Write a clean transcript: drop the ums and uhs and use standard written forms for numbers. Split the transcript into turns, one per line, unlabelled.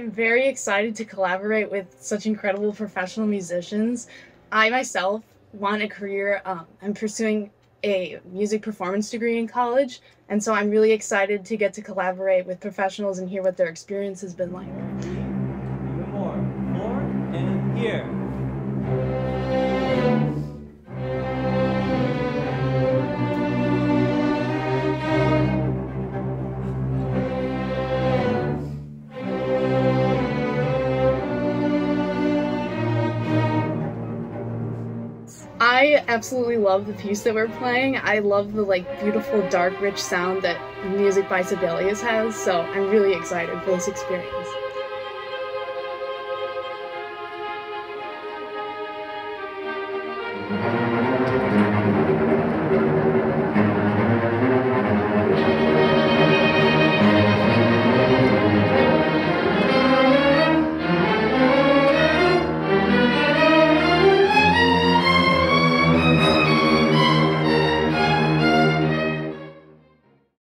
I'm very excited to collaborate with such incredible professional musicians. I myself want a career. I'm pursuing a music performance degree in college, and so I'm really excited to get to collaborate with professionals and hear what their experience has been like.
Even more. More and here.
I absolutely love the piece that we're playing. I love the beautiful, dark, rich sound that music by Sibelius has, so I'm really excited for this experience.